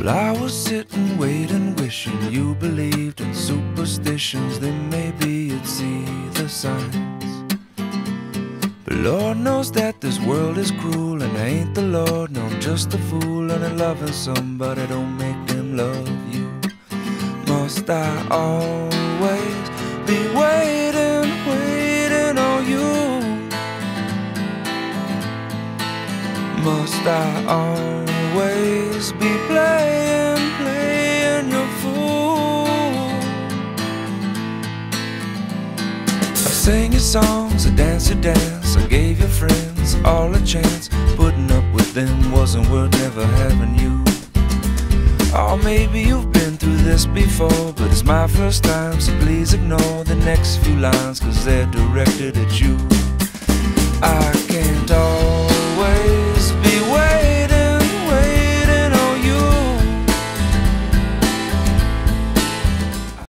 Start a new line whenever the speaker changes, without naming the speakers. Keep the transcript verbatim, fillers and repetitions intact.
I was sitting, waiting, wishing you believed in superstitions. Then maybe you'd see the signs. But Lord knows that this world is cruel, and I ain't the Lord, no, I'm just a fool. And loving somebody don't make them love you. Must I always be waiting, waiting on you? Must I always be playing, playing your fool? I sang your songs, I danced your dance, I gave your friends all a chance. Putting up with them wasn't worth never having you. Or maybe you've been through this before, but it's my first time, so please ignore the next few lines, 'cause they're directed at you.